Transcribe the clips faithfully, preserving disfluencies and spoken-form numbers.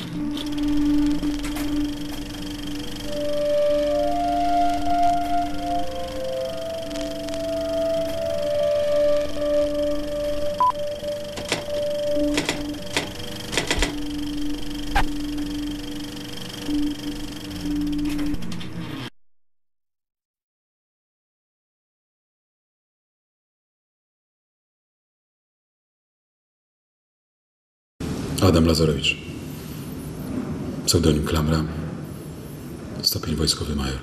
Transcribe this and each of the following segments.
Adam Lazarowicz, pseudonim Klamra, stopień wojskowy major.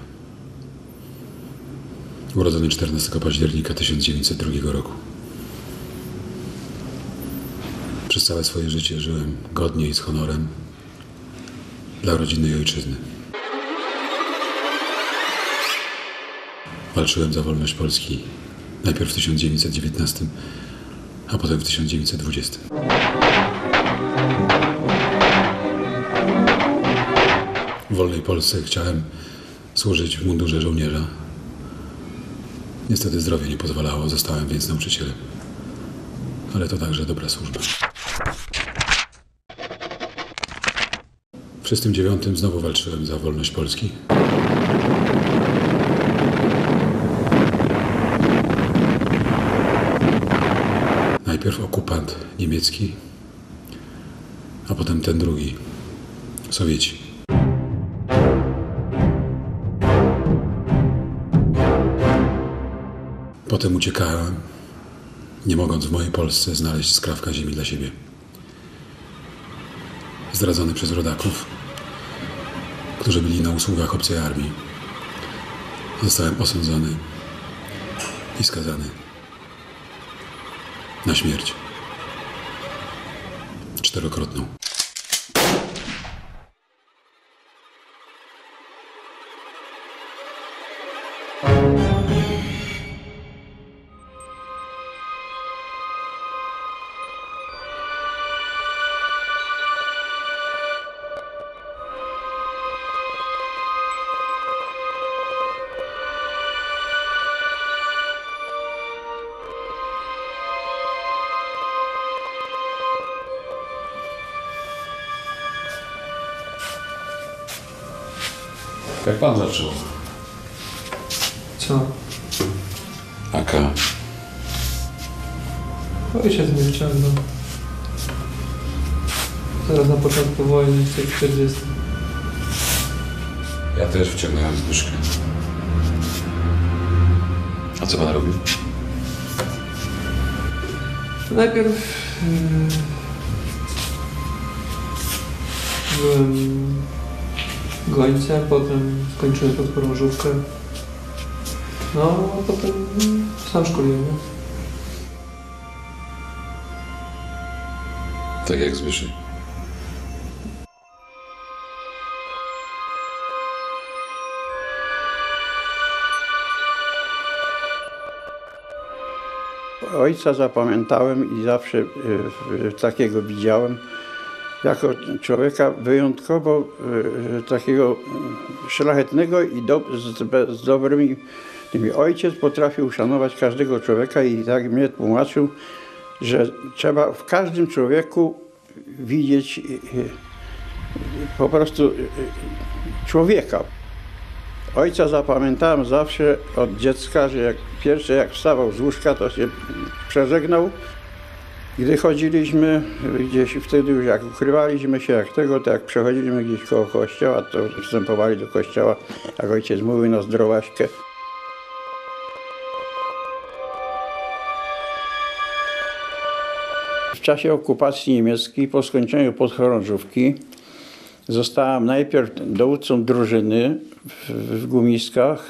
Urodzony czternastego października tysiąc dziewięćset drugiego roku. Przez całe swoje życie żyłem godnie i z honorem dla rodziny i ojczyzny. Walczyłem za wolność Polski najpierw w tysiąc dziewięćset dziewiętnastym, a potem w tysiąc dziewięćset dwudziestym. W wolnej Polsce chciałem służyć w mundurze żołnierza. Niestety zdrowie nie pozwalało, zostałem więc nauczycielem. Ale to także dobra służba. W szóstym dziewiątym znowu walczyłem za wolność Polski. Najpierw okupant niemiecki, a potem ten drugi, Sowieci. Potem uciekałem, nie mogąc w mojej Polsce znaleźć skrawka ziemi dla siebie. Zdradzony przez rodaków, którzy byli na usługach obcej armii, zostałem osądzony i skazany na śmierć. Czterokrotną. Jak pan zaczął? Co? A K? Ojciec mnie wciągnął. Zaraz na początku wojny, w czterdziestym. Ja też wciągnąłem Zbyszkę. A co pan robił? Najpierw yy, byłem gońcem, potem skończyłem podchorążówkę. No, a potem sam szkoliłem. Tak jak Zbyszek. Ojca zapamiętałem i zawsze y, y, takiego widziałem jako człowieka wyjątkowo y, takiego szlachetnego i do, z, z dobrymi tymi. Ojciec potrafił szanować każdego człowieka i tak mnie tłumaczył, że trzeba w każdym człowieku widzieć y, y, po prostu y, człowieka. Ojca zapamiętałem zawsze od dziecka, że jak pierwsze jak wstawał z łóżka, to się przeżegnał. Gdy chodziliśmy gdzieś, wtedy już jak ukrywaliśmy się jak tego, to jak przechodziliśmy gdzieś koło kościoła, to wstępowali do kościoła, jak ojciec mówił na zdrowaśkę. W czasie okupacji niemieckiej, po skończeniu podchorążówki, zostałem najpierw dowódcą drużyny w, w Gumiskach.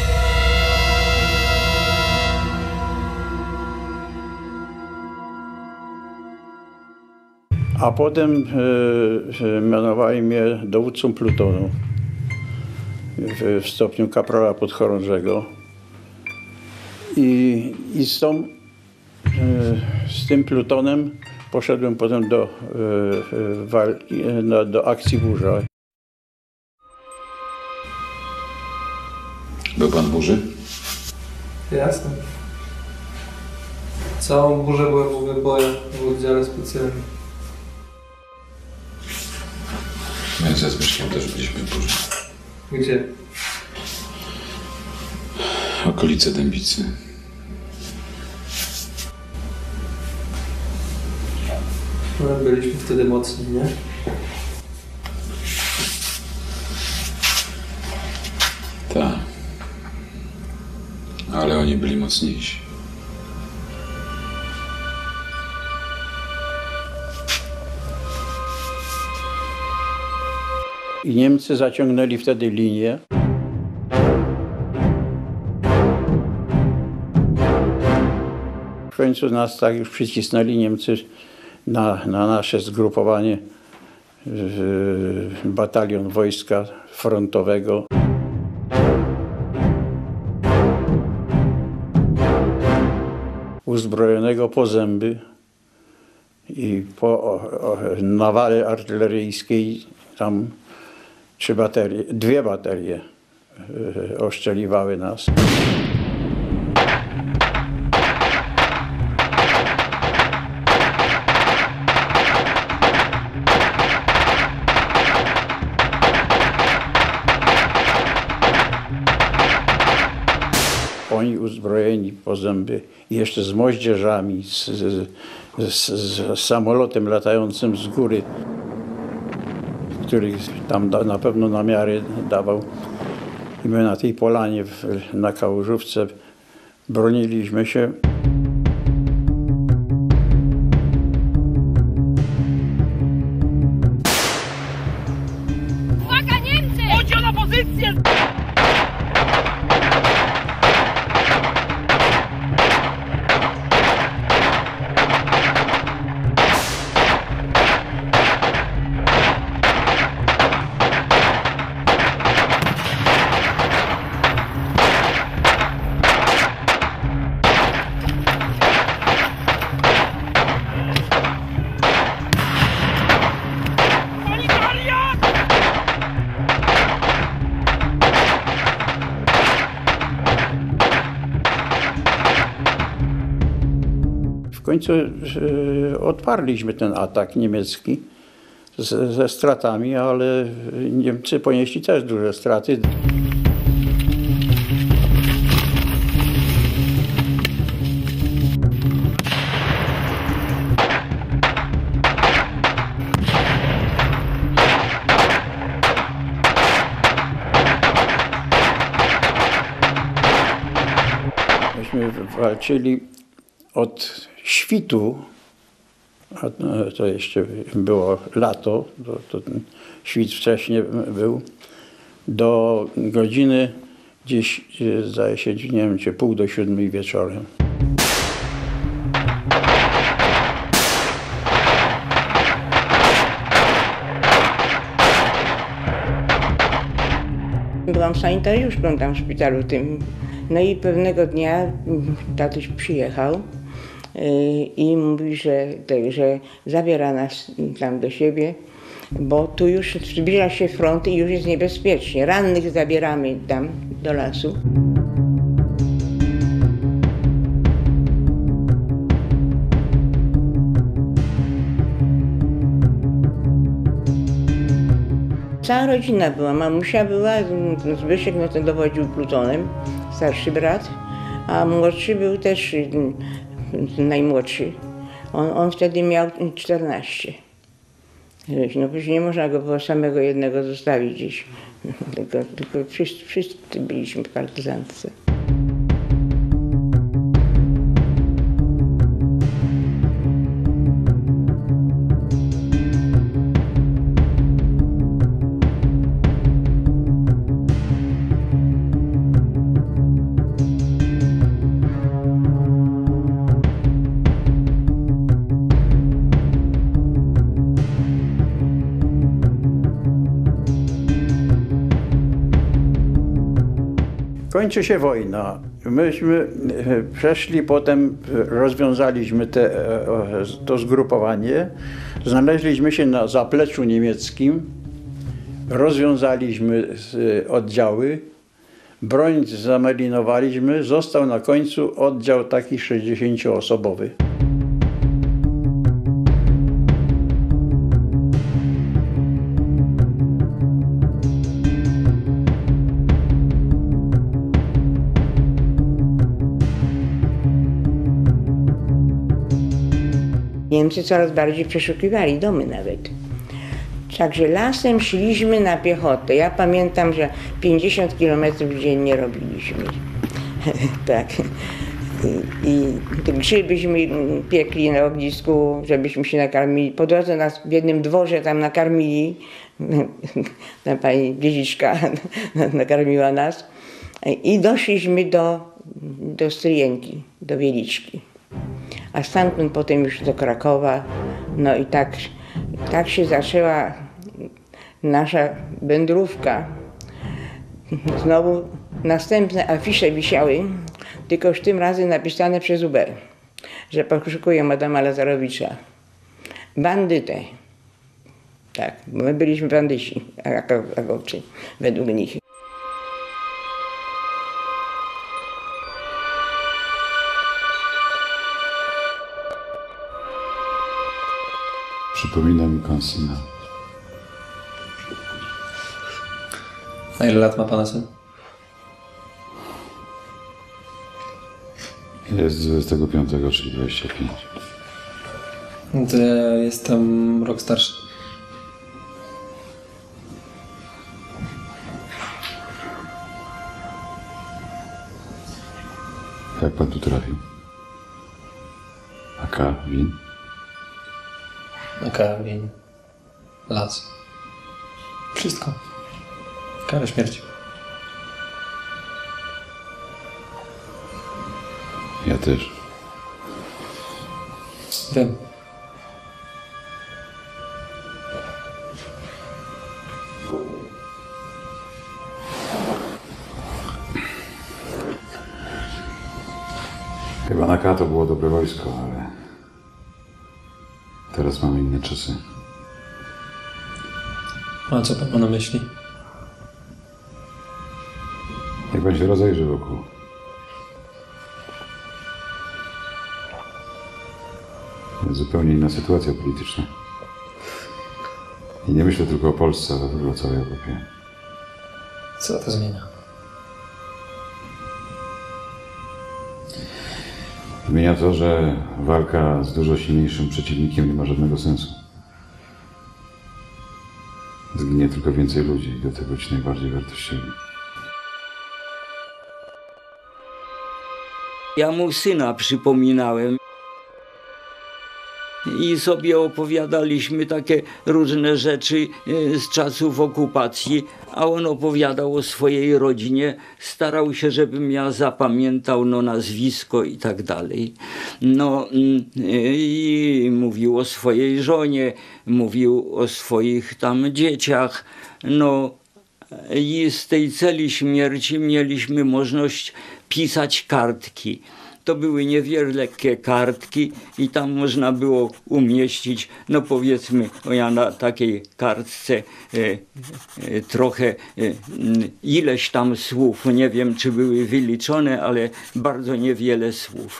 A potem e, mianowali mnie dowódcą plutonu w, w stopniu kaprala podchorążego. I, i z, tą, e, z tym plutonem poszedłem potem do, e, walki, no, do akcji Burza. Był pan w burzy? Jasne. Całą burzę byłem w ogóle bojem w oddziale specjalnym. My ze Zbyszkiem też byliśmy w burzy. Gdzie? Okolice Dębicy. No, byliśmy wtedy mocni, nie? Tak. Ale oni byli mocniejsi. I Niemcy zaciągnęli wtedy linię. W końcu nas tak już przycisnęli Niemcy na, na nasze zgrupowanie, w batalion wojska frontowego. Uzbrojonego po zęby i po o, o, nawale artyleryjskiej tam trzy baterie, dwie baterie y, oszczeliwały nas. Oni uzbrojeni po zęby, jeszcze z moździerzami, z, z, z, z samolotem latającym z góry, który tam da, na pewno namiary dawał. I my na tej polanie w, na Kałużówce broniliśmy się. Uwaga, Niemcy! Chodź na pozycję! W końcu e, odparliśmy ten atak niemiecki z, ze stratami, ale Niemcy ponieśli też duże straty. Myśmy walczyli od świtu, a to jeszcze było lato, to, to ten świt wcześniej był, do godziny gdzieś, zdaje się, nie wiem, czy pół do siódmej wieczorem. Byłam sanitariuszką tam w szpitalu tym. No i pewnego dnia tatuś przyjechał i mówi, że, że zabiera nas tam do siebie, bo tu już zbliża się front i już jest niebezpiecznie. Rannych zabieramy tam do lasu. Cała rodzina była, mamusia była, Zbyszek no to dowodził plutonem, starszy brat, a młodszy był też najmłodszy. On, on wtedy miał czternaście. No przecież nie można go było samego jednego zostawić gdzieś, tylko, tylko wszyscy, wszyscy byliśmy w partyzantce. Kończy się wojna. Myśmy przeszli, potem rozwiązaliśmy te, to zgrupowanie, znaleźliśmy się na zapleczu niemieckim, rozwiązaliśmy oddziały, broń zamelinowaliśmy, został na końcu oddział taki sześćdziesięcioosobowy. Niemcy coraz bardziej przeszukiwali domy nawet. Także lasem szliśmy na piechotę. Ja pamiętam, że pięćdziesiąt kilometrów dziennie robiliśmy. Tak. I, I te grzybyśmy piekli na ognisku, żebyśmy się nakarmili. Po drodze nas w jednym dworze tam nakarmili. Ta pani Dziedziczka nakarmiła nas. I doszliśmy do, do Stryjenki, do Wieliczki. A stamtąd potem już do Krakowa. No i tak, tak się zaczęła nasza wędrówka. Znowu następne afisze wisiały, tylko już tym razem napisane przez U B, że poszukują Adama Lazarowicza. Bandytę. Tak, bo my byliśmy bandyci, akowcy, według nich. Przypomina mi Konsyna. A ile lat ma pana syn? Jest z dwudziestego piątego, czyli dwadzieścia pięć. To ja jestem rok starszy. Jak pan tu trafił? A Karwin? Na kamień, las. Wszystko. Kara śmierci. Ja też. Wiem. Chyba na K to było dobre wojsko, ale teraz mamy inne czasy. A co pan ma na myśli? Niech pan się rozejrzy wokół. Jest zupełnie inna sytuacja polityczna. I nie myślę tylko o Polsce, ale w ogóle o całej Europie. Co to zmienia? Zmienia to, że walka z dużo silniejszym przeciwnikiem nie ma żadnego sensu. Zginie tylko więcej ludzi i do tego ci najbardziej wartościowi. Ja mu syna przypominałem i sobie opowiadaliśmy takie różne rzeczy z czasów okupacji, a on opowiadał o swojej rodzinie, starał się, żebym ja zapamiętał no, nazwisko i tak dalej. No i mówił o swojej żonie, mówił o swoich tam dzieciach, no i z tej celi śmierci mieliśmy możliwość pisać kartki. To były niewielkie kartki i tam można było umieścić, no powiedzmy, o ja na takiej kartce e, e, trochę e, ileś tam słów, nie wiem czy były wyliczone, ale bardzo niewiele słów.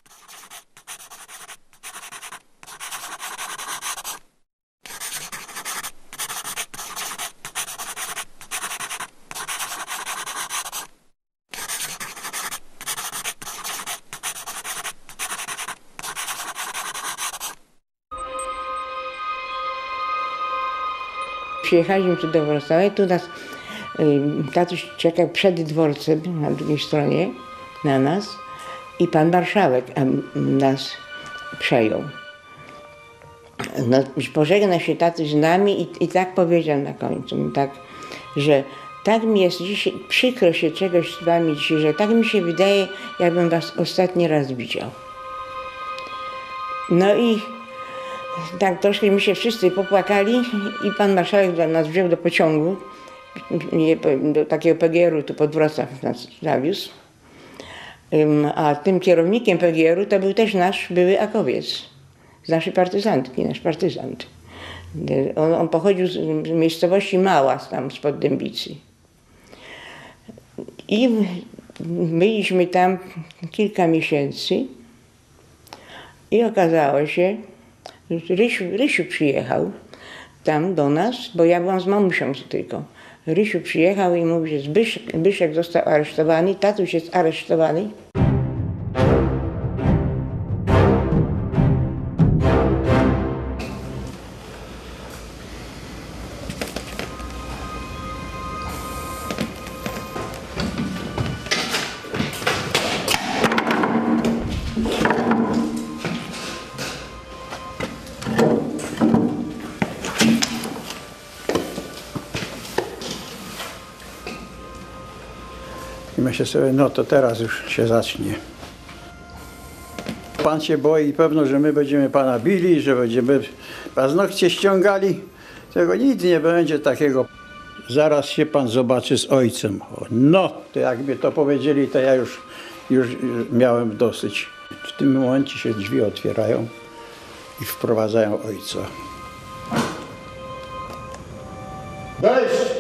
Przyjechaliśmy tu do Wrocławia, tu nas y, tatuś czekał przed dworcem na drugiej stronie na nas i pan marszałek nas przejął. No, pożegnał się tatuś z nami i, i tak powiedział na końcu, tak, że tak mi jest dzisiaj, przykro się czegoś z wami dzisiaj, że tak mi się wydaje, jakbym was ostatni raz widział. No i tak troszkę mi się wszyscy popłakali i pan marszałek nas wziął do pociągu, do takiego P G R-u tu pod Wrocław nas zawiózł. A tym kierownikiem P G R-u to był też nasz były akowiec, z naszej partyzantki, nasz partyzant. On, on pochodził z miejscowości Mała, tam spod Dębicy. I byliśmy tam kilka miesięcy i okazało się, Rysiu, Rysiu przyjechał tam do nas, bo ja byłam z mamusią tylko. Rysiu przyjechał i mówi, że Zbyszek, Zbyszek został aresztowany, tatuś jest aresztowany. I myślę sobie, no to teraz już się zacznie. Pan się boi pewno, że my będziemy pana bili, że będziemy paznokcie ściągali. Tego nic nie będzie takiego. Zaraz się pan zobaczy z ojcem. O, no, to jakby to powiedzieli, to ja już, już miałem dosyć. W tym momencie się drzwi otwierają i wprowadzają ojca. Weź!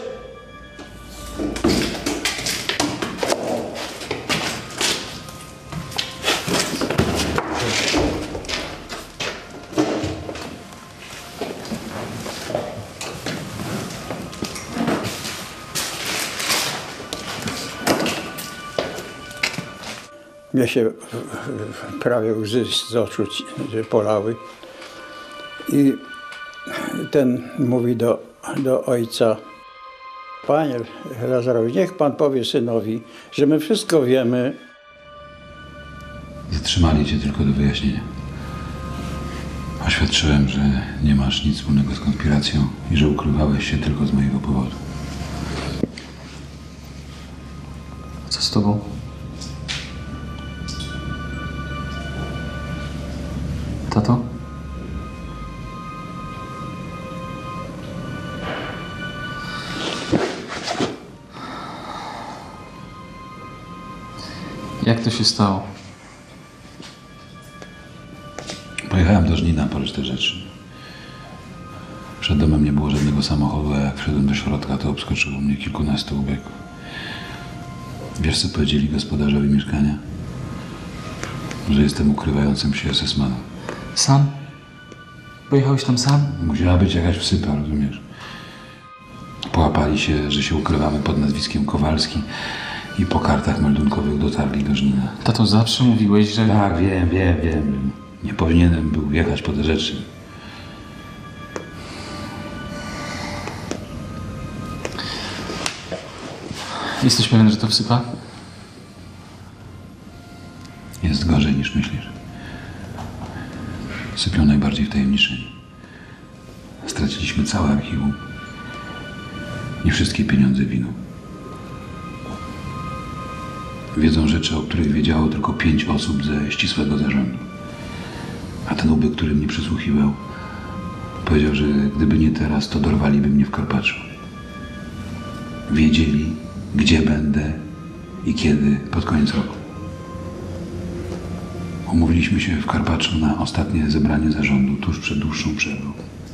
Mnie się prawie łzy z oczu polały. I ten mówi do, do ojca: Panie Lazarowicz, niech pan powie synowi, że my wszystko wiemy. Zatrzymali cię tylko do wyjaśnienia. Oświadczyłem, że nie masz nic wspólnego z konspiracją i że ukrywałeś się tylko z mojego powodu. Co z tobą? Tato? Jak to się stało? Pojechałem do Żnina po resztę rzeczy. Przed domem nie było żadnego samochodu, a jak wszedłem do środka, to obskoczyło mnie kilkunastu ubiegów. Wiesz, co powiedzieli gospodarzowi mieszkania? Że jestem ukrywającym się es es manem. Sam? Pojechałeś tam sam? Musiała być jakaś wsypa, rozumiesz? Połapali się, że się ukrywamy pod nazwiskiem Kowalski i po kartach meldunkowych dotarli do Żnina. Tato, zawsze mówiłeś, że... Tak, wiem, wiem, wiem. Nie powinienem był jechać po te rzeczy. Jesteś pewien, że to wsypa? Jest gorzej niż myślisz. Sypią najbardziej wtajemniczeni. Straciliśmy całe archiwum i wszystkie pieniądze winą. Wiedzą rzeczy, o których wiedziało tylko pięć osób ze ścisłego zarządu. A ten ubyk, który mnie przysłuchiwał, powiedział, że gdyby nie teraz, to dorwaliby mnie w Karpaczu. Wiedzieli, gdzie będę i kiedy pod koniec roku. Umówiliśmy się w Karpaczu na ostatnie zebranie zarządu tuż przed dłuższą przerwą.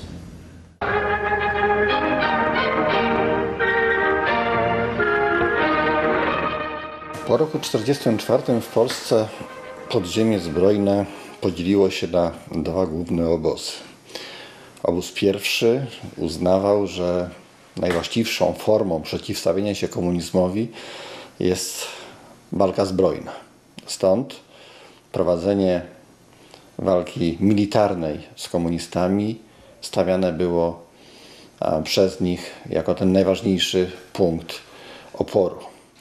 Po roku tysiąc dziewięćset czterdziestym czwartym w Polsce podziemie zbrojne podzieliło się na dwa główne obozy. Obóz pierwszy uznawał, że najwłaściwszą formą przeciwstawienia się komunizmowi jest walka zbrojna. Stąd prowadzenie walki militarnej z komunistami stawiane było przez nich jako ten najważniejszy punkt oporu.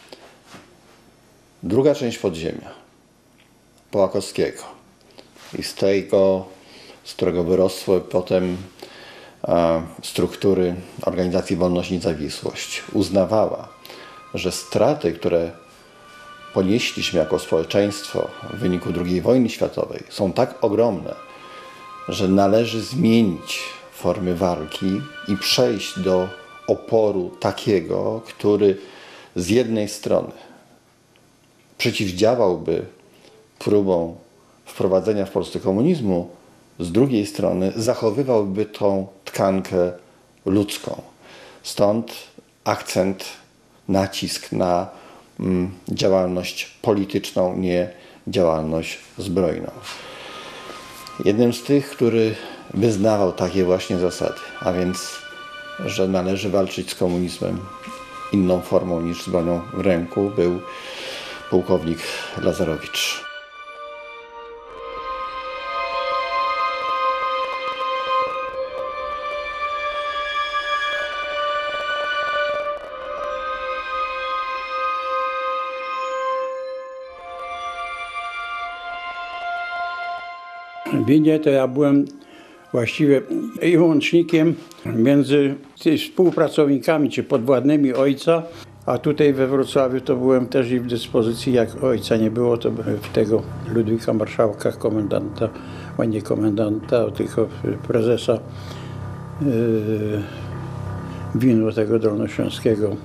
Druga część podziemia, Połakowskiego, i z tego, z którego wyrosły potem e, struktury Organizacji Wolność i Niezawisłość, uznawała, że straty, które ponieśliśmy jako społeczeństwo w wyniku drugiej wojny światowej, są tak ogromne, że należy zmienić formy walki i przejść do oporu takiego, który z jednej strony przeciwdziałałby próbom wprowadzenia w Polsce komunizmu, z drugiej strony zachowywałby tą tkankę ludzką. Stąd akcent, nacisk na mm, działalność polityczną, nie działalność zbrojną. Jednym z tych, który wyznawał takie właśnie zasady, a więc, że należy walczyć z komunizmem inną formą niż z bronią w ręku, był pułkownik Lazarowicz. W Winie to ja byłem właściwie i łącznikiem między tymi współpracownikami czy podwładnymi ojca A tutaj we Wrocławiu to byłem też i w dyspozycji, jak ojca nie było, to byłem w tego Ludwika Marszałka, komendanta, a nie komendanta, tylko prezesa yy, winu tego dolnośląskiego.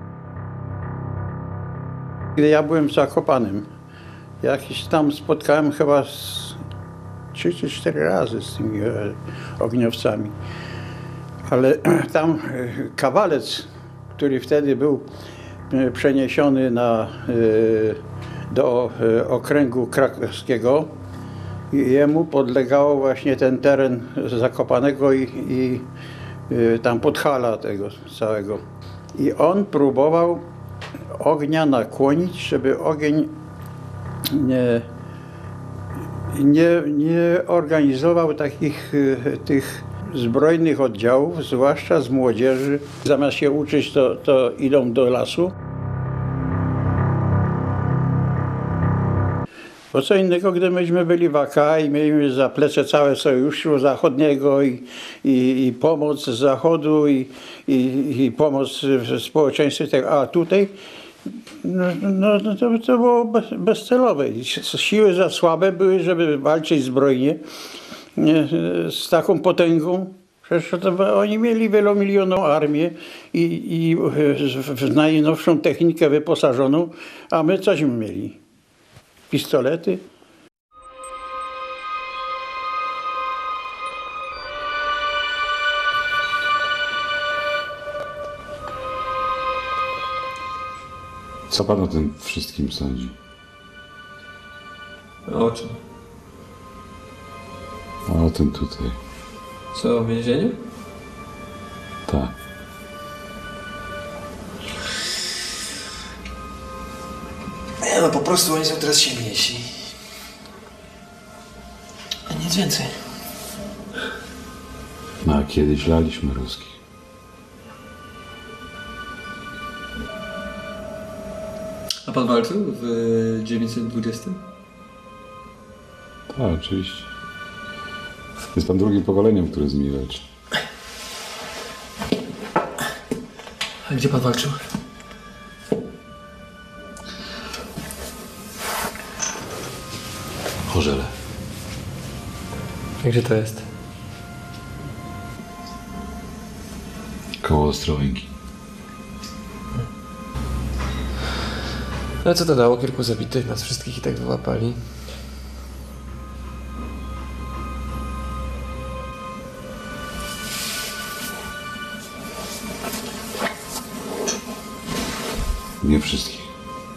Gdy ja byłem w Zakopanem, jakiś tam spotkałem chyba z trzy czy cztery razy z tymi e, ogniowcami. Ale tam e, kawalec, który wtedy był e, przeniesiony na, e, do e, okręgu krakowskiego, i jemu podlegało właśnie ten teren Zakopanego i, i e, tam Podhala tego całego. I on próbował ognia nakłonić, żeby ogień nie, nie, nie organizował takich tych zbrojnych oddziałów, zwłaszcza z młodzieży. Zamiast się uczyć, to, to idą do lasu. Bo co innego, gdy myśmy byli w A K i mieliśmy zaplecze całe Sojuszu Zachodniego i, i, i pomoc z Zachodu i, i, i pomoc w społeczeństwie tego, a tutaj no, no, to, to było bez, bezcelowe. Siły za słabe były, żeby walczyć zbrojnie nie, z taką potęgą. Przecież to, oni mieli wielomilionową armię i, i w najnowszą technikę wyposażoną, a my cośmy mieli? Pistolety. Co pan o tym wszystkim sądzi? O czym? O tym tutaj. Co, o więzieniu? Tak. Nie, no po prostu oni są teraz silniejsi. A nic więcej. No a kiedyś laliśmy ruskich. A pan walczył w dziewięćset dwudziestym? Tak, oczywiście. Jest pan drugim pokoleniem, które z nimi walczy. A gdzie pan walczył? Chorzele. A gdzie to jest? Koło Ostrołęki. No co to dało? Kilku zabitych, nas wszystkich i tak wyłapali. Nie wszystkich.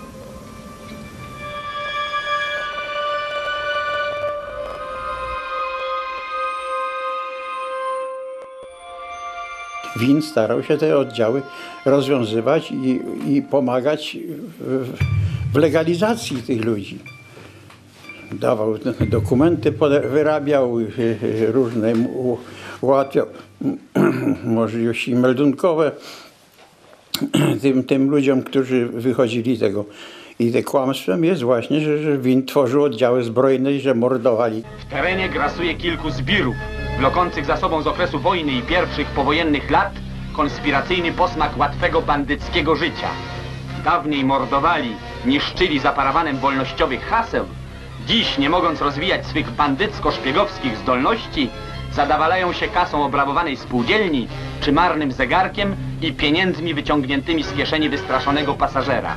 Win starał się te oddziały rozwiązywać i, i pomagać w, w legalizacji tych ludzi. Dawał dokumenty, wyrabiał różne, ułatwiał możliwości meldunkowe tym, tym ludziom, którzy wychodzili tego. I te kłamstwem jest właśnie, że, że Win tworzył oddziały zbrojne i że mordowali. W terenie grasuje kilku zbirów, wlokących za sobą z okresu wojny i pierwszych powojennych lat konspiracyjny posmak łatwego bandyckiego życia. Dawniej mordowali, niszczyli za parawanem wolnościowych haseł. Dziś, nie mogąc rozwijać swych bandycko-szpiegowskich zdolności, zadawalają się kasą obrabowanej spółdzielni, czy marnym zegarkiem i pieniędzmi wyciągniętymi z kieszeni wystraszonego pasażera.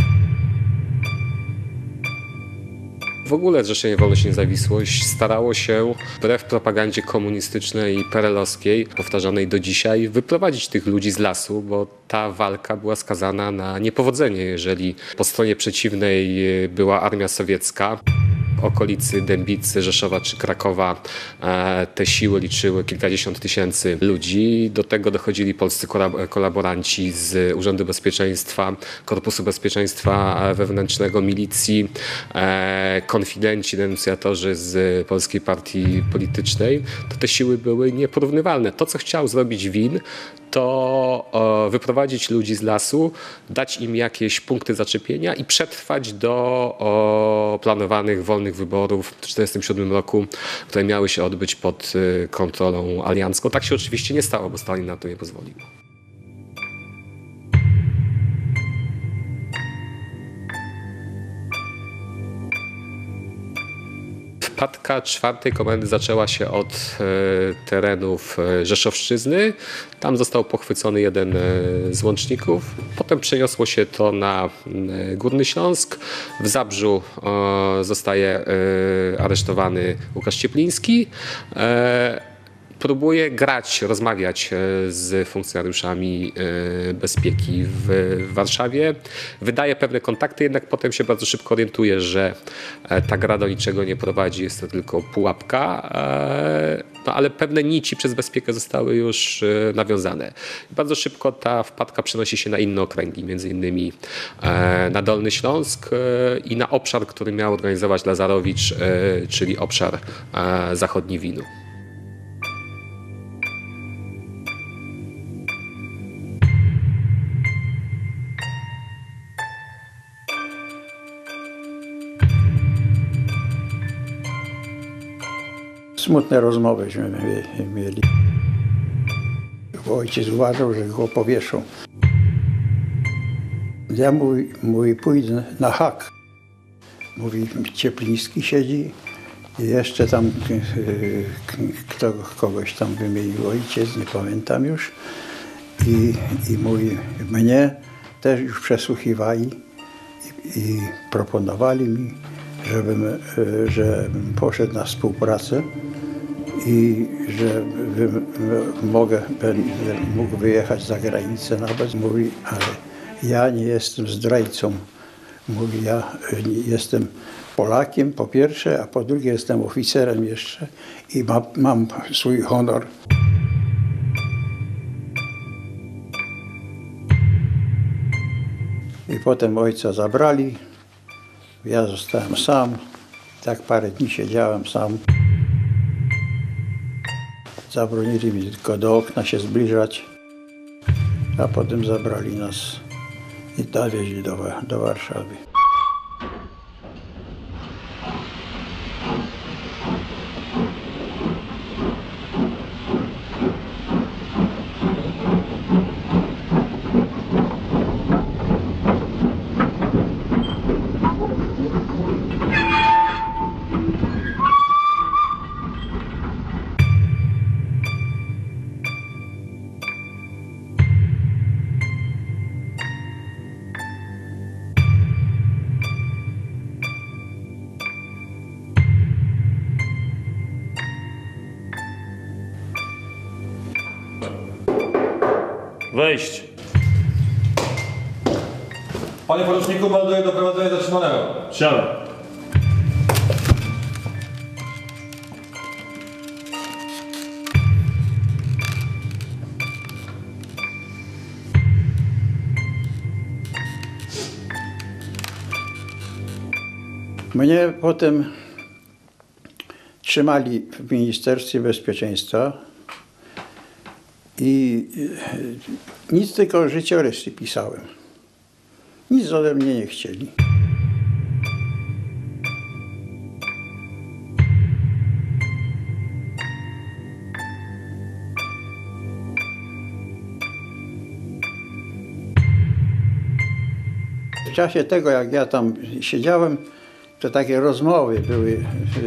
W ogóle Zrzeszenie Wolność i Niezawisłość starało się, wbrew propagandzie komunistycznej i perelowskiej, powtarzanej do dzisiaj, wyprowadzić tych ludzi z lasu, bo ta walka była skazana na niepowodzenie, jeżeli po stronie przeciwnej była armia sowiecka. W okolicy Dębicy, Rzeszowa czy Krakowa te siły liczyły kilkadziesiąt tysięcy ludzi. Do tego dochodzili polscy kolaboranci z Urzędu Bezpieczeństwa, Korpusu Bezpieczeństwa Wewnętrznego, milicji, konfidenci, denuncjatorzy z Polskiej Partii Politycznej. To te siły były nieporównywalne. To, co chciał zrobić Win, to wyprowadzić ludzi z lasu, dać im jakieś punkty zaczepienia i przetrwać do planowanych wolnych wyborów w tysiąc dziewięćset czterdziestym siódmym roku, które miały się odbyć pod kontrolą aliancką. Tak się oczywiście nie stało, bo Stalin na to nie pozwolił. Wpadka czwartej komendy zaczęła się od e, terenów e, Rzeszowszczyzny. Tam został pochwycony jeden e, z łączników. Potem przeniosło się to na e, Górny Śląsk. W Zabrzu e, zostaje e, aresztowany Łukasz Ciepliński. E, Próbuje grać, rozmawiać z funkcjonariuszami bezpieki w Warszawie. Wydaje pewne kontakty, jednak potem się bardzo szybko orientuje, że ta gra do niczego nie prowadzi, jest to tylko pułapka. No, ale pewne nici przez bezpiekę zostały już nawiązane. Bardzo szybko ta wpadka przenosi się na inne okręgi, między innymi na Dolny Śląsk i na obszar, który miał organizować Lazarowicz, czyli obszar zachodni Winu. Smutne rozmowyśmy mieli. Ojciec uważał, że go powieszą. Ja mówi, mówi pójdę na hak. Mówi, Ciepliński siedzi i jeszcze tam kto, kogoś tam wymienił ojciec, nie pamiętam już. I, i mówi, mnie też już przesłuchiwali i, i proponowali mi, żebym, żebym poszedł na współpracę i że wy, mogę, będę mógł wyjechać za granicę nawet. Mówi, ale ja nie jestem zdrajcą. Mówi, ja jestem Polakiem po pierwsze, a po drugie jestem oficerem jeszcze i ma, mam swój honor. I potem ojca zabrali. Ja zostałem sam, tak parę dni siedziałem sam. Zabronili mi tylko do okna się zbliżać, a potem zabrali nas i dowieźli do, do Warszawy. Wejść. Panie poruczniku, melduję doprowadzenie zatrzymanego. Siadaj. Mnie potem trzymali w Ministerstwie Bezpieczeństwa i nic, tylko życiorysy pisałem. Nic ode mnie nie chcieli. W czasie tego, jak ja tam siedziałem, to takie rozmowy były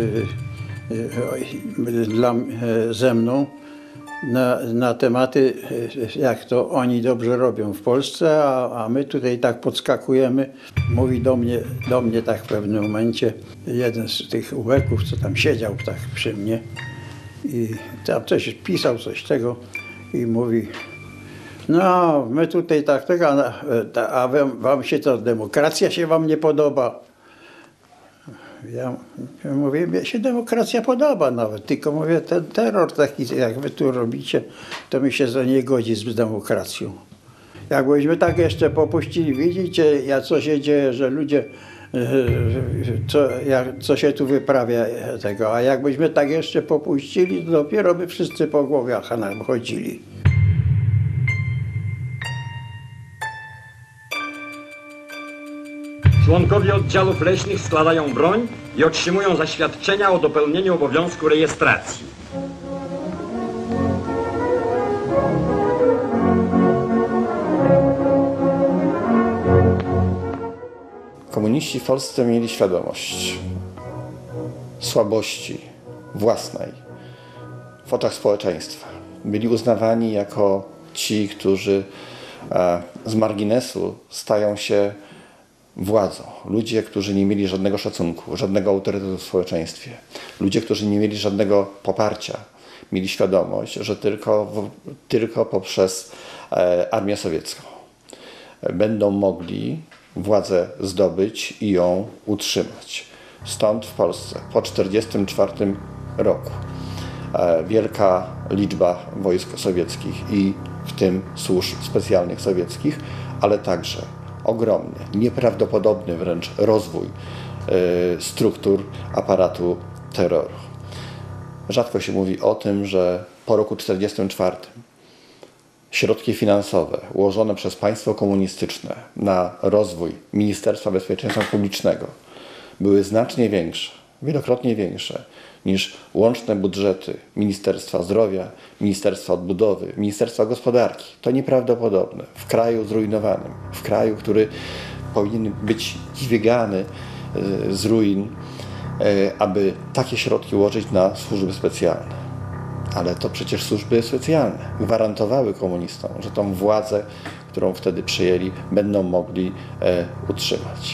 dla, ze mną na, na tematy, jak to oni dobrze robią w Polsce, a, a my tutaj tak podskakujemy. Mówi do mnie, do mnie tak w pewnym momencie jeden z tych ubeków, co tam siedział tak przy mnie i tam coś pisał, coś tego i mówi: no, my tutaj tak, tak a, a wam, wam się to, demokracja się wam nie podoba. Ja, ja mówię, mnie się demokracja podoba nawet, tylko mówię, ten terror taki, jak wy tu robicie, to mi się za nie godzi z demokracją. Jakbyśmy tak jeszcze popuścili, widzicie, jak co się dzieje, że ludzie, co, jak, co się tu wyprawia tego, a jakbyśmy tak jeszcze popuścili, to dopiero by wszyscy po głowiach nam chodzili. Członkowie oddziałów leśnych składają broń i otrzymują zaświadczenia o dopełnieniu obowiązku rejestracji. Komuniści w Polsce mieli świadomość, słabości własnej w oczach społeczeństwa. Byli uznawani jako ci, którzy z marginesu stają się władzą. Ludzie, którzy nie mieli żadnego szacunku, żadnego autorytetu w społeczeństwie. Ludzie, którzy nie mieli żadnego poparcia. Mieli świadomość, że tylko, tylko poprzez armię sowiecką będą mogli władzę zdobyć i ją utrzymać. Stąd w Polsce po tysiąc dziewięćset czterdziestym czwartym roku wielka liczba wojsk sowieckich i w tym służb specjalnych sowieckich, ale także ogromny, nieprawdopodobny wręcz rozwój struktur aparatu terroru. Rzadko się mówi o tym, że po roku tysiąc dziewięćset czterdziestym czwartym środki finansowe ułożone przez państwo komunistyczne na rozwój Ministerstwa Bezpieczeństwa Publicznego były znacznie większe, wielokrotnie większe niż łączne budżety Ministerstwa Zdrowia, Ministerstwa Odbudowy, Ministerstwa Gospodarki. To nieprawdopodobne. W kraju zrujnowanym, w kraju, który powinien być dźwigany z ruin, aby takie środki ułożyć na służby specjalne. Ale to przecież służby specjalne gwarantowały komunistom, że tą władzę, którą wtedy przyjęli, będą mogli e, utrzymać.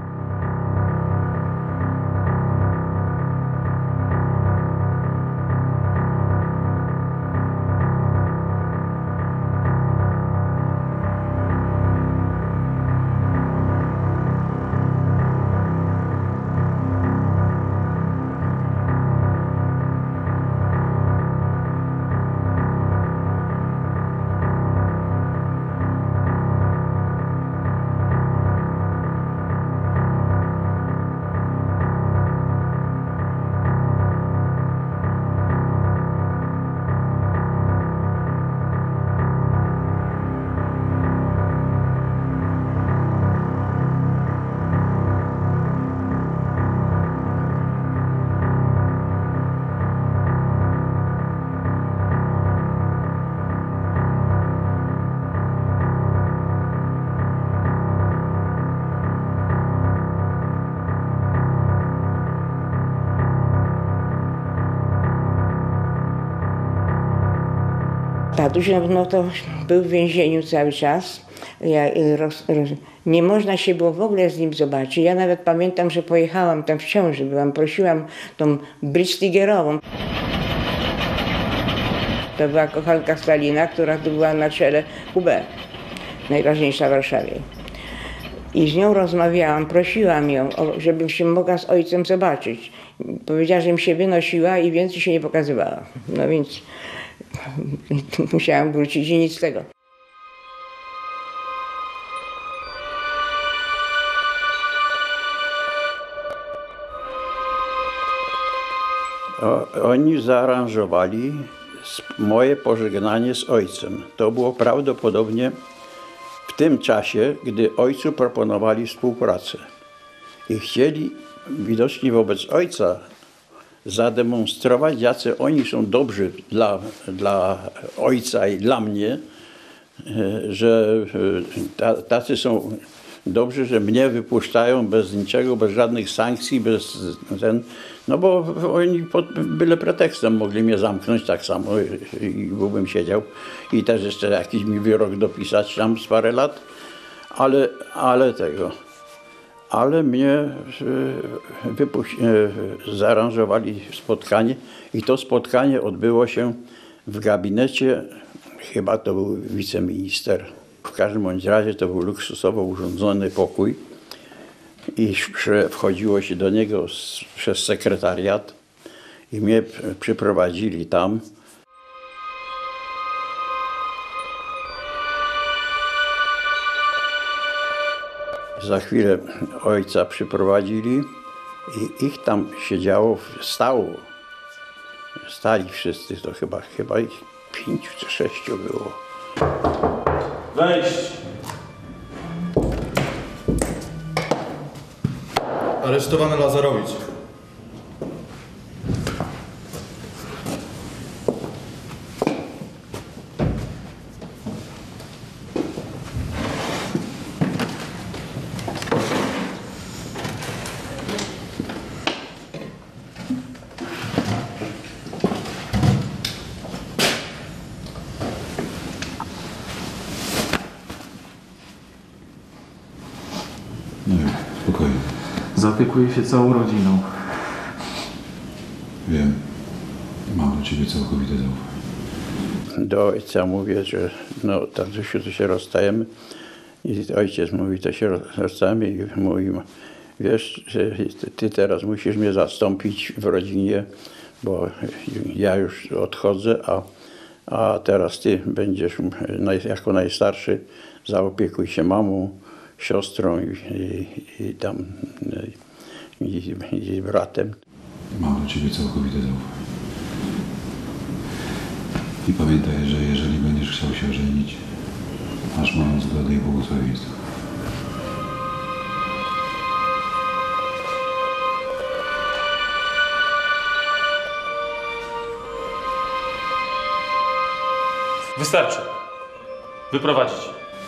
Tatuś no to był w więzieniu cały czas. Ja, roz, roz, nie można się było w ogóle z nim zobaczyć. Ja nawet pamiętam, że pojechałam tam w ciąży, byłam, prosiłam tą Brystigerową. To była kochanka Stalina, która tu była na czele U B, najważniejsza w Warszawie. I z nią rozmawiałam, prosiłam ją, żebym się mogła z ojcem zobaczyć. Powiedziała, że mi się wynosiła i więcej się nie pokazywała. No więc musiałam wrócić i nic z tego. O, oni zaaranżowali moje pożegnanie z ojcem. To było prawdopodobnie w tym czasie, gdy ojcu proponowali współpracę. I chcieli widocznie wobec ojca zademonstrować, jacy oni są dobrzy dla, dla ojca i dla mnie, że tacy są dobrzy, że mnie wypuszczają bez niczego, bez żadnych sankcji, bez ten, no bo oni pod byle pretekstem mogli mnie zamknąć tak samo i byłbym siedział i też jeszcze jakiś mi wyrok dopisać tam z parę lat, ale, ale tego. Ale mnie zaaranżowali spotkanie i to spotkanie odbyło się w gabinecie, chyba to był wiceminister. W każdym bądź razie to był luksusowo urządzony pokój i wchodziło się do niego z, przez sekretariat i mnie przyprowadzili tam. Za chwilę ojca przyprowadzili i ich tam siedziało, stało. Stali wszyscy, to chyba, chyba ich pięciu czy sześciu było. Wejść! Aresztowany Lazarowicz. No wiem, spokojnie. Zaopiekuję się całą rodziną. Wiem. Mam do ciebie całkowite zaufanie. Do ojca mówię, że no tatusiu, to się rozstajemy. I ojciec mówi, to się rozstajemy i mówi, wiesz, że ty teraz musisz mnie zastąpić w rodzinie, bo ja już odchodzę, a, a teraz ty będziesz jako najstarszy, zaopiekuj się mamą, siostrą i, i, i tam i, i bratem. Mam do ciebie całkowite zaufanie. I pamiętaj, że jeżeli będziesz chciał się ożenić, masz moją zgodę i błogosławieństwo. Wystarczy. Wyprowadzić.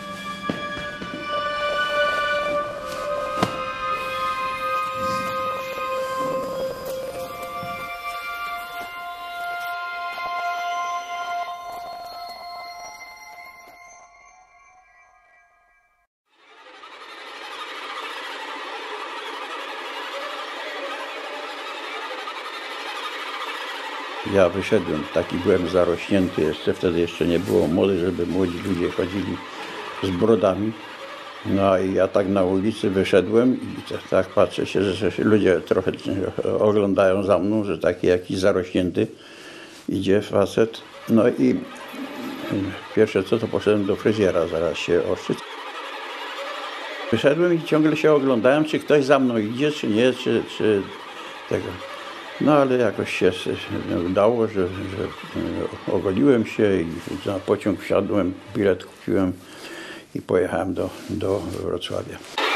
Ja wyszedłem, taki byłem zarośnięty jeszcze, wtedy jeszcze nie było mody, żeby młodzi ludzie chodzili z brodami. No i ja tak na ulicy wyszedłem i tak, tak patrzę się, że ludzie trochę oglądają za mną, że taki jakiś zarośnięty idzie facet. No i pierwsze co, to poszedłem do fryzjera zaraz się ostrzyć. Wyszedłem i ciągle się oglądałem, czy ktoś za mną idzie, czy nie, czy, czy tego. No ale jakoś się udało, że, że ogoliłem się i na pociąg wsiadłem, bilet kupiłem i pojechałem do, do Wrocławia.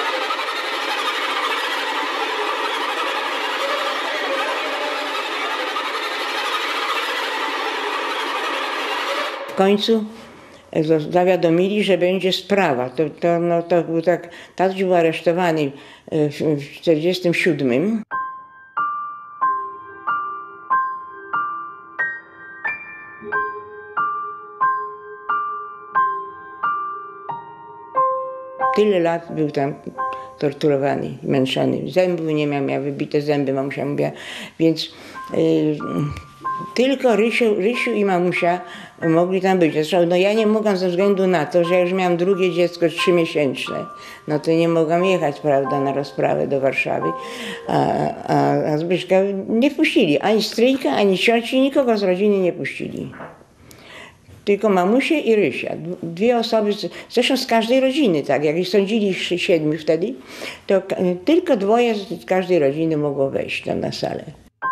W końcu zawiadomili, że będzie sprawa. To, to, no, to był tak, tatuś był aresztowany w tysiąc dziewięćset czterdziestym siódmym. Tyle lat był tam torturowany, męczony. Zębów nie miał, miał wybite zęby, mamusia mówiła. Więc y, tylko Rysiu, Rysiu i mamusia mogli tam być. Zresztą no ja nie mogłam ze względu na to, że ja już miałam drugie dziecko trzymiesięczne. No to nie mogłam jechać, prawda, na rozprawę do Warszawy. A, a, a Zbyszka nie puścili. Ani stryjka, ani cioci, nikogo z rodziny nie puścili. Tylko mamusię i Rysia. Dwie osoby, zresztą z każdej rodziny, tak, jak ich sądzili siedmiu wtedy, to tylko dwoje z każdej rodziny mogło wejść tam na salę.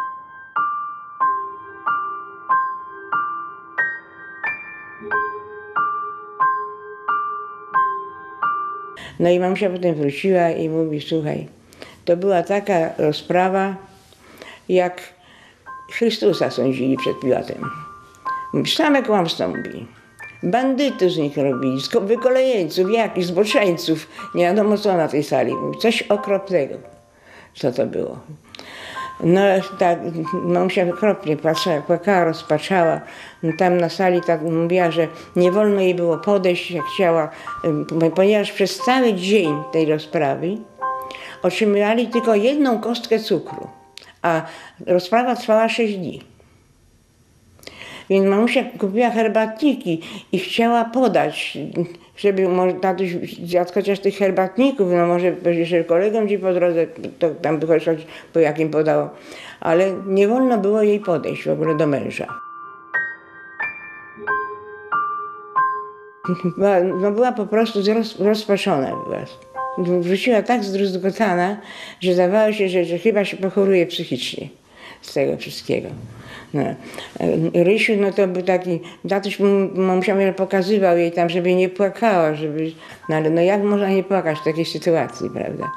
No i mamusia potem wróciła i mówi, słuchaj, to była taka rozprawa, jak Chrystusa sądzili przed Piłatem. Same kłamstwa mówili. Bandytów z nich robili, wykolejeńców, jakichś zboczeńców. Nie wiadomo co na tej sali. Coś okropnego. Co to było. No tak, mamusia okropnie patrzyła, płakała, rozpaczała. Tam na sali tak mówiła, że nie wolno jej było podejść, jak chciała, ponieważ przez cały dzień tej rozprawy otrzymywali tylko jedną kostkę cukru, a rozprawa trwała sześć dni. Więc mamusia kupiła herbatniki i chciała podać, żeby może tatuś zjadł chociaż tych herbatników, no może jeszcze kolegom gdzieś po drodze, to tam by chociaż po jakim podało. Ale nie wolno było jej podejść w ogóle do męża. Była, no była po prostu roz, rozpaczona. Była. Wróciła tak zdruzgotana, że zdawało się, że, że chyba się pochoruje psychicznie z tego wszystkiego. No. Rysiu, no to był taki, tatuś mamusia pokazywał jej tam, żeby nie płakała, żeby, no ale no jak można nie płakać w takiej sytuacji, prawda?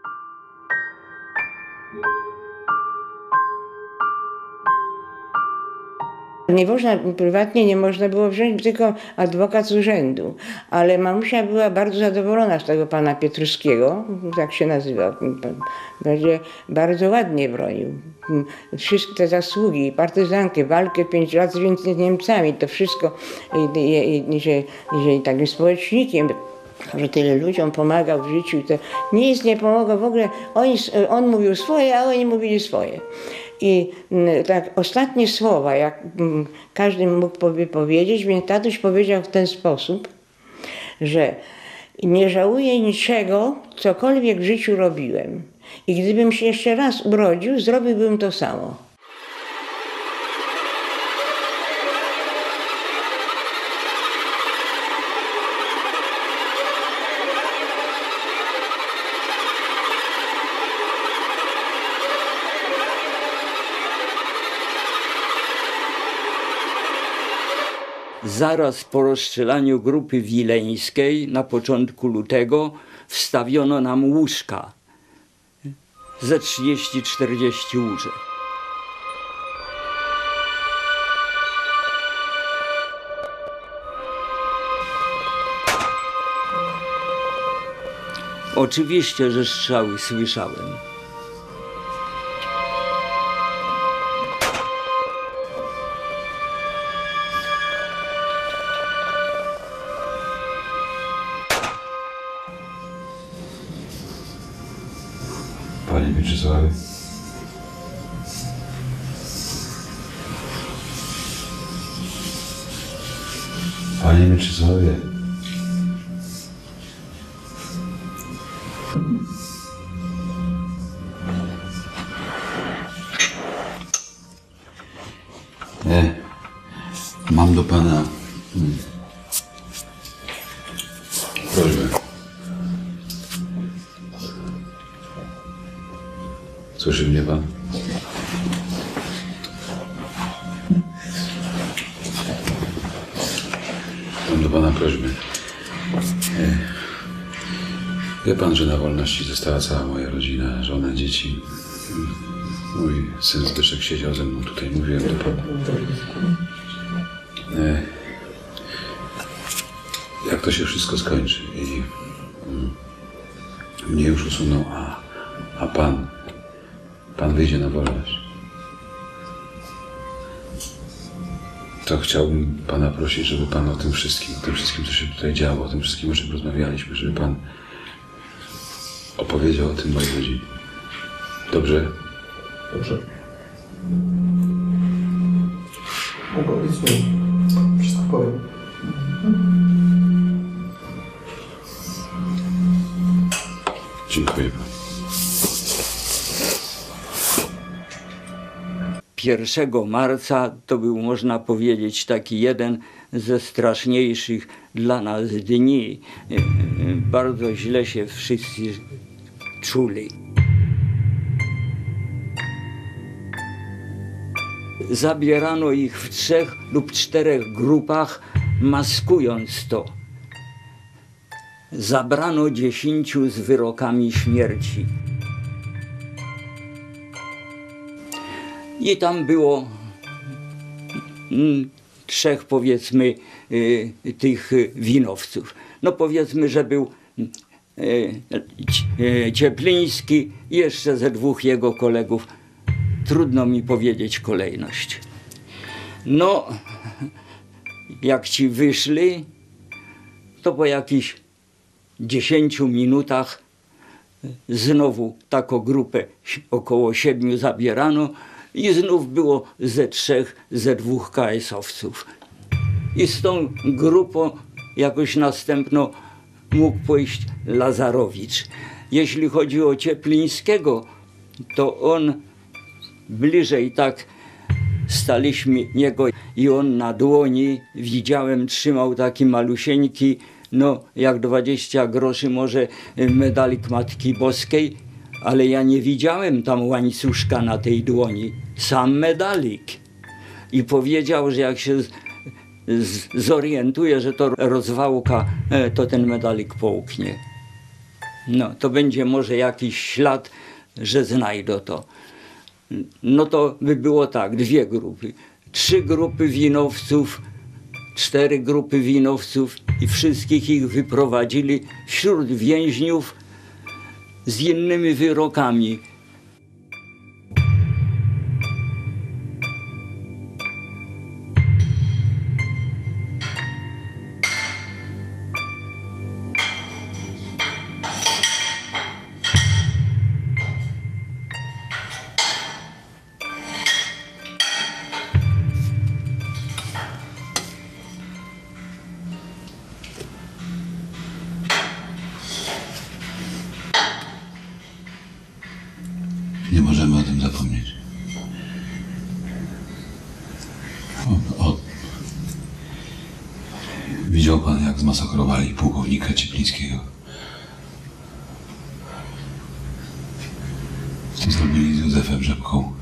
Nie można, prywatnie nie można było wziąć, tylko adwokat z urzędu. Ale mamusia była bardzo zadowolona z tego pana Pietruskiego, tak się nazywał. Będzie bardzo ładnie bronił. Wszystkie te zasługi, partyzankę, walkę pięć lat z Niemcami, to wszystko, i, i, i, że, że takim społecznikiem że tyle ludziom pomagał w życiu i to nic nie pomogło w ogóle. Oni, on mówił swoje, a oni mówili swoje. I tak ostatnie słowa, jak każdy mógł powiedzieć, więc tatuś powiedział w ten sposób, że nie żałuję niczego, cokolwiek w życiu robiłem. I gdybym się jeszcze raz urodził, zrobiłbym to samo. Zaraz po rozstrzelaniu grupy wileńskiej na początku lutego wstawiono nam łóżka. Ze trzydzieści czterdzieści łóżek. Oczywiście, że strzały słyszałem. Panie Mieczysławie, Panie Mieczysławie, e, mam do Pana hmm, prośbę. Słyszy mnie Pan? Mam do Pana prośbę. E, wie Pan, że na wolności została cała moja rodzina, żona, dzieci. Mój syn Zbyszek siedział ze mną tutaj, mówiłem do Pana. E, jak to się wszystko skończy i mm, mnie już usuną, a, a Pan Pan wyjdzie na wolność. To chciałbym Pana prosić, żeby Pan o tym wszystkim, o tym wszystkim, co się tutaj działo, o tym wszystkim, o czym rozmawialiśmy, żeby Pan opowiedział o tym mojej rodzinie. Dobrze? Dobrze. Obiecuję. Wszystko powiem. Dziękuję Panu. pierwszego marca to był, można powiedzieć, taki jeden ze straszniejszych dla nas dni. Bardzo źle się wszyscy czuli. Zabierano ich w trzech lub czterech grupach, maskując to. Zabrano dziesięciu z wyrokami śmierci. I tam było mm, trzech, powiedzmy, y, tych winowców. No powiedzmy, że był y, y, Ciepliński i jeszcze ze dwóch jego kolegów. Trudno mi powiedzieć kolejność. No, jak ci wyszli, to po jakichś dziesięciu minutach znowu taką grupę około siedmiu zabierano i znów było ze trzech, ze dwóch K S owców. I z tą grupą jakoś następno mógł pójść Lazarowicz. Jeśli chodzi o Cieplińskiego, to on bliżej tak staliśmy niego i on na dłoni, widziałem, trzymał taki malusieńki, no jak dwadzieścia groszy może medalik Matki Boskiej, ale ja nie widziałem tam łańcuszka na tej dłoni, sam medalik. I powiedział, że jak się z, z, zorientuje, że to rozwałka, to ten medalik połknie. No to będzie może jakiś ślad, że znajdą to. No to by było tak, dwie grupy. Trzy grupy winowców, cztery grupy winowców i wszystkich ich wyprowadzili wśród więźniów z innymi wyrokami. Nie możemy o tym zapomnieć. O, o. Widział pan, jak zmasakrowali pułkownika Cieplińskiego? Co zrobili z Józefem Rzepką?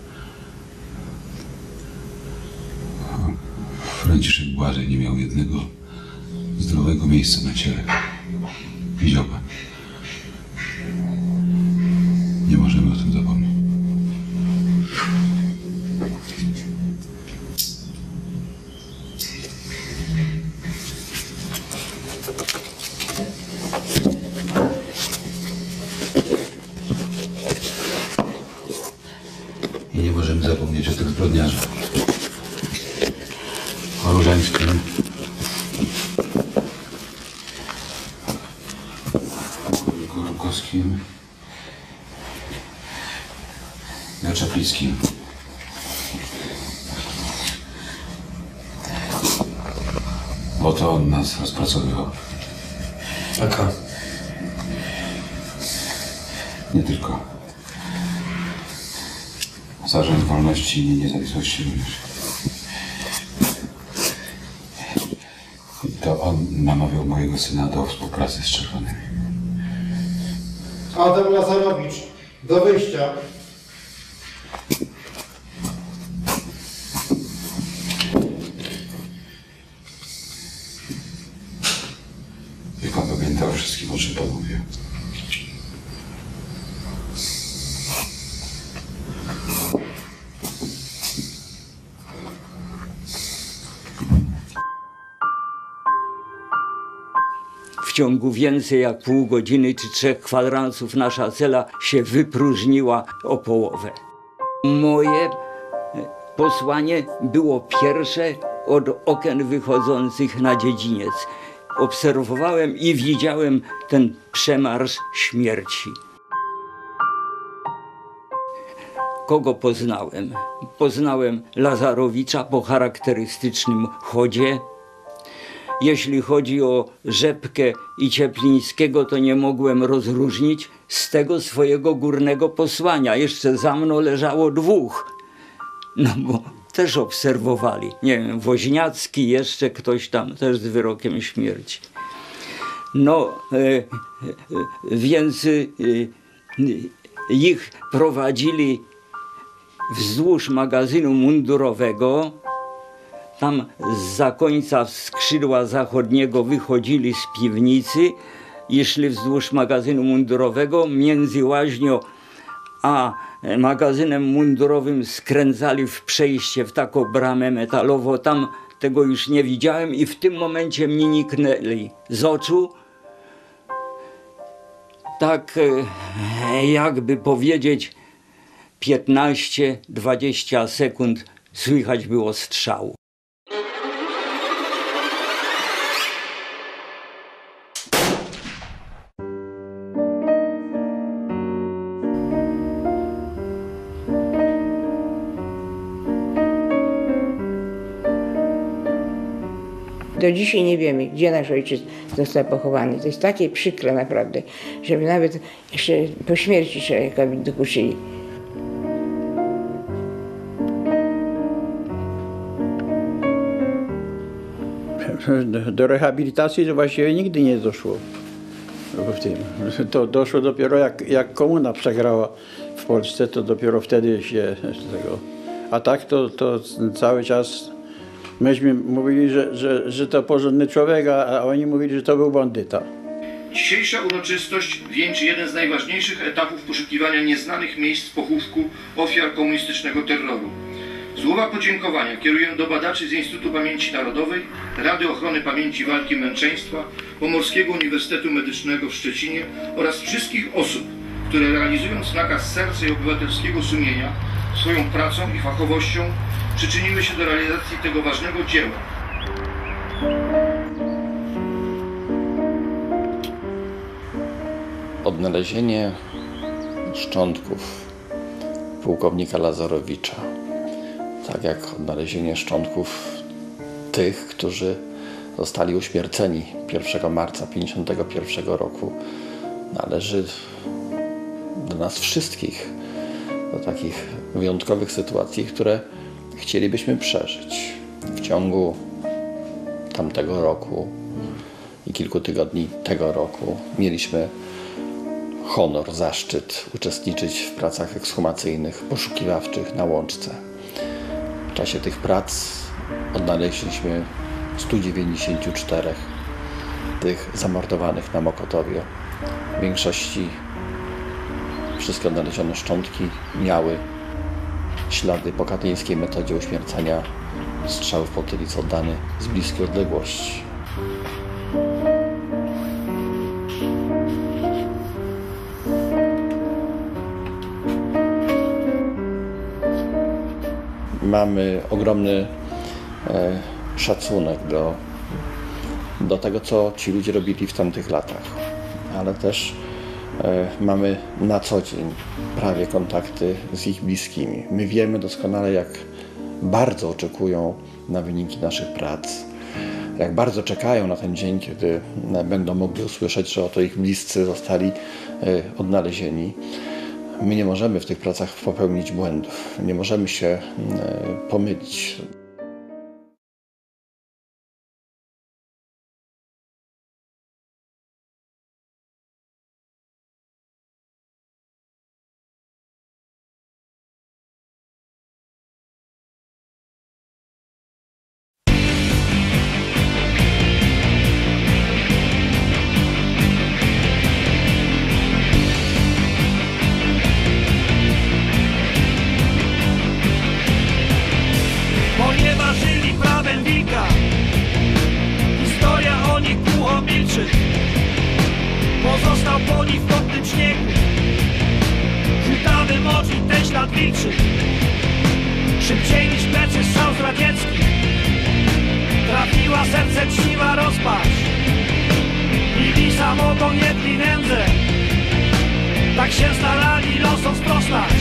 Franciszek Błażej nie miał jednego zdrowego miejsca na ciele. Widział pan. Nie możemy o tym zapomnieć. I nie możemy zapomnieć o tych zbrodniarzach. O Różańskim, o Rukowskim i o Czaplickim. Bo to on nas rozpracowywał. Aka. Nie tylko. Zarząd Wolności i Niezawisłości również. To on namawiał mojego syna do współpracy z Czerwonymi. Adam Lazarowicz, do wyjścia. Niech pan pamięta o wszystkim, o czym pan mówił. W ciągu więcej jak pół godziny czy trzech kwadransów nasza cela się wypróżniła o połowę. Moje posłanie było pierwsze od okien wychodzących na dziedziniec. Obserwowałem i widziałem ten przemarsz śmierci. Kogo poznałem? Poznałem Lazarowicza po charakterystycznym chodzie. Jeśli chodzi o Rzepkę i Cieplińskiego, to nie mogłem rozróżnić z tego swojego górnego posłania. Jeszcze za mną leżało dwóch, no bo też obserwowali. Nie wiem, Woźniacki, jeszcze ktoś tam też z wyrokiem śmierci. No, e, e, więc e, ich prowadzili wzdłuż magazynu mundurowego. Tam zza końca skrzydła zachodniego wychodzili z piwnicy i szli wzdłuż magazynu mundurowego. Między łaźnią a magazynem mundurowym skręcali w przejście, w taką bramę metalową. Tam tego już nie widziałem i w tym momencie mnie niknęli z oczu. Tak jakby powiedzieć piętnaście dwadzieścia sekund słychać było strzał. Do dzisiaj nie wiemy, gdzie nasz ojciec został pochowany. To jest takie przykre naprawdę, żeby nawet jeszcze po śmierci człowieka dokuczyli. Do rehabilitacji to właściwie nigdy nie doszło. W tym. To doszło dopiero jak, jak komuna przegrała w Polsce, to dopiero wtedy się z tego. A tak to, to cały czas myśmy mówili, że, że, że to porządny człowiek, a oni mówili, że to był bandyta. Dzisiejsza uroczystość wieńczy jeden z najważniejszych etapów poszukiwania nieznanych miejsc pochówku ofiar komunistycznego terroru. Słowa podziękowania kieruję do badaczy z Instytutu Pamięci Narodowej, Rady Ochrony Pamięci Walki i Męczeństwa, Pomorskiego Uniwersytetu Medycznego w Szczecinie oraz wszystkich osób, które realizując nakaz serca i obywatelskiego sumienia, swoją pracą i fachowością przyczyniły się do realizacji tego ważnego dzieła. Odnalezienie szczątków pułkownika Lazarowicza, tak jak odnalezienie szczątków tych, którzy zostali uśmierceni pierwszego marca tysiąc dziewięćset pięćdziesiątego pierwszego roku, należy do nas wszystkich. do takich wyjątkowych sytuacji, które chcielibyśmy przeżyć. W ciągu tamtego roku i kilku tygodni tego roku mieliśmy honor, zaszczyt uczestniczyć w pracach ekshumacyjnych, poszukiwawczych na Łączce. W czasie tych prac odnaleźliśmy stu dziewięćdziesięciu czterech tych zamordowanych na Mokotowie. W większości wszystkie odnalezione szczątki miały ślady po katyńskiej metodzie uśmiercania, strzał w potylicę oddany z bliskiej odległości. Mamy ogromny e, szacunek do, do tego, co ci ludzie robili w tamtych latach, ale też e, mamy na co dzień prawie kontakty z ich bliskimi. My wiemy doskonale, jak bardzo oczekują na wyniki naszych prac, jak bardzo czekają na ten dzień, kiedy będą mogli usłyszeć, że oto ich bliscy zostali e, odnalezieni. My nie możemy w tych pracach popełnić błędów, nie możemy się e, pomylić. Pozostał po nich w kopnym śniegu, żółtawy mocz i ten ślad wilczy. Szybciej niż plecy strzał z radzieckich trafiła serce czciwa rozpacz. I lisa mogą jedli nędzę, tak się starali losom sprostać.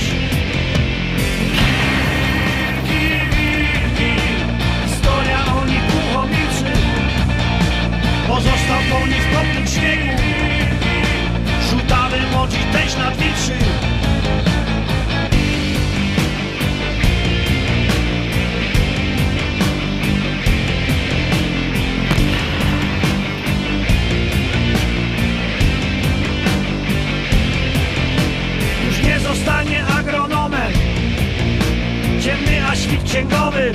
Historia o nich głucho milczy, pozostał po nich w kopnym śniegu, żółtawy mocz i ten ślad wilczy. Już nie zostanie agronomem, ciemny a świt księgowym,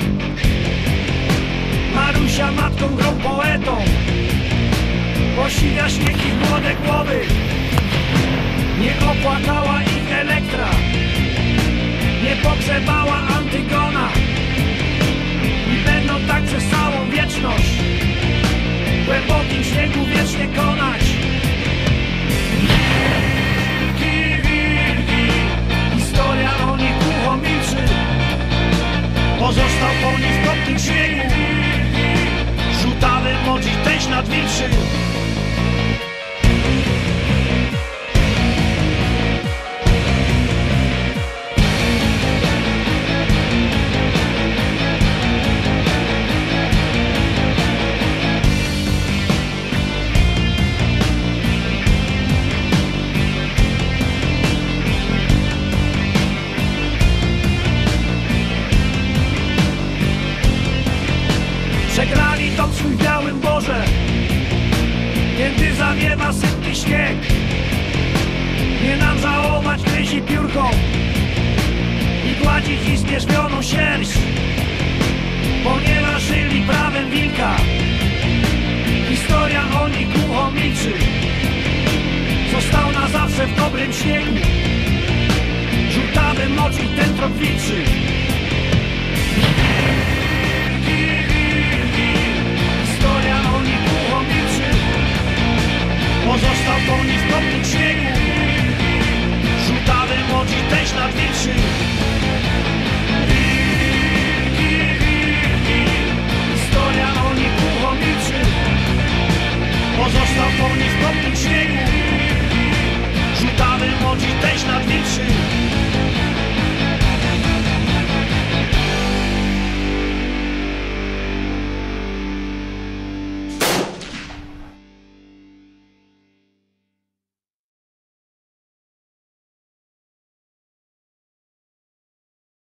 Marusia matką grą poetą, posiwia śnieg ich młode głowy. Nie opłakała ich Elektra, nie pogrzebała Antygona i będą tak przez całą wieczność w głębokim śniegu wiecznie konać. Historia o nich głucho milczy, pozostał po nich w kopnym śniegu, żółtawy mocz i ten ślad wilczy. Przegrali dom swój w białym Boże, kiedy zawiewa sypki śnieg. Nie nam żałować gryzi piórką i gładzić ich zmierzwioną sierść, ponieważ żyli prawem wilka. Historia o nich głucho milczy, został na zawsze w dobrym śniegu, żółtawy mocz i ten trop wilczy. Historia o nich głucho milczy, pozostał po nich w kopnym śniegu, żółtawy mocz i ten ślad wilczy. Historia o nich głucho milczy, pozostał po nich w kopnym śniegu,